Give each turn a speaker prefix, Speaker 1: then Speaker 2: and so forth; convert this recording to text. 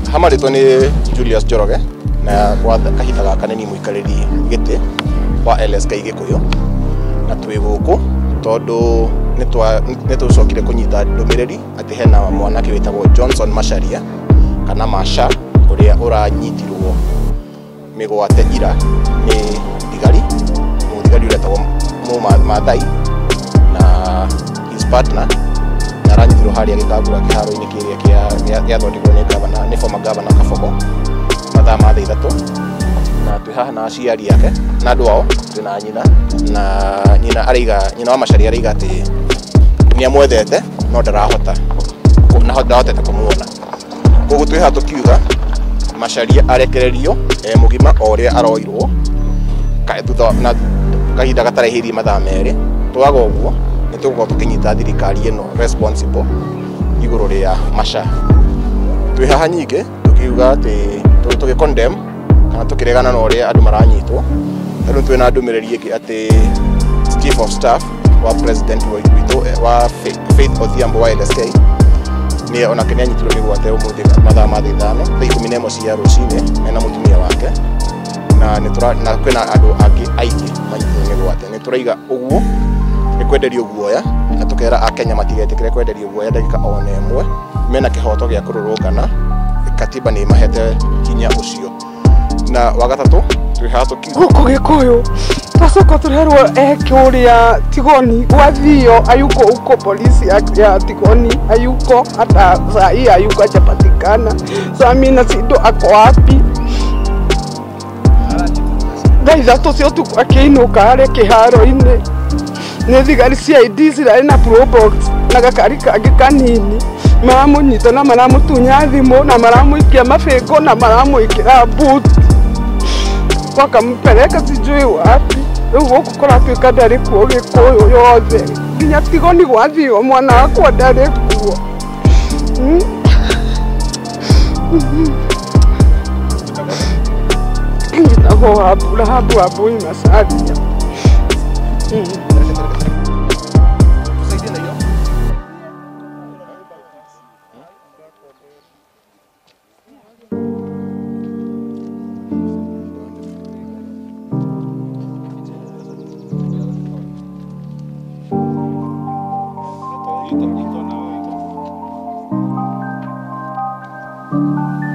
Speaker 1: Hamarĩtwo nĩ Julius Njoroge na kwa kahinda gaka nĩ mũikarĩri gĩtĩ wa LSK Gĩkũyũ na twĩ gũkũ tondũ nĩ tũcokire kũnyita ndũmĩrĩri atĩ hena mwanake wĩtagwo Johnson Macharia kana Masha ũrĩa ũranyitirwo mĩgwate ira nĩ thigari ũrĩa wĩtagwo Maathai na his partner na aranyitirwo harĩa gĩkambura kĩharo-inĩ kĩrĩa gĩathondekwo nĩ gavana nĩ former governor Kaboko mathaa ma thaa 3 na twĩ haha na aciari yake na andũ ao twĩna nyina na nyina wa Macharia araiga atĩ nĩ amwethete no ndarahotete kũmuona. Koguo twĩ haha tũkiuga Macharia arekererio mũgima o ũrĩa aroirwo thutha na kahinda gataraihirie mathaa merĩ. Twaga ũguo nĩ tũgũkorwo tũkĩnyita thirikari ĩno responsible igũrũ rĩa Masha. Twĩ haha nyingĩ tũkiuga atĩ tũgĩ condemn kana tũkĩregana na ũrĩa andũ maranyitwo. Rĩu twĩna ndũmĩrĩri ĩngĩ atĩ Chief of Staff wa President witũ wa Faith Odhiambo wa LSK nĩ onake nĩ anyitirwo mĩgwate ũmũthĩ mathaa ma thaa 5 thaa 11 cia rũcinĩ mena mũtumia wake na kwĩna andũ angĩ aingĩ manyitirwo mĩgwate. Nĩ tũraiga ũguo nĩ kwenderio guoya na tũkera Akenya matigetĩkĩre kwenderio guoya ndagĩka o na ĩmwe. Mena kĩhoto gĩa kũrũrũngana, katiba nĩ mahete kinya ũcio. Na wagatatũ twĩ haha
Speaker 2: gũkũ Gĩkũyũ twacoka tũreherwo kũrĩa Tigoni gwa Thio hayuko huko polisi ya Tigoni hayuko hata saa hii hayuko hajapatikana. Sasa mimi nasindo ako wapi? Thaa 3 cia ũtukũ akĩinũka harĩa kĩharo-inĩ nĩ thigari cia ID cirarĩ na probox na gakari kangĩ kanini maramũnyita na maramũtunya thimũ na maramũikia mabĩngo na maramũĩkĩra buti wakampeleka sijui wapi. Rĩu gũkũ kũratuĩka ndarĩ kuo Gĩkũyũ yothe nginya Tigoni gwa Thio mwana wakwa ndarĩ kuo. Njĩtagwo Rahabu Macharia.
Speaker 3: Thank you.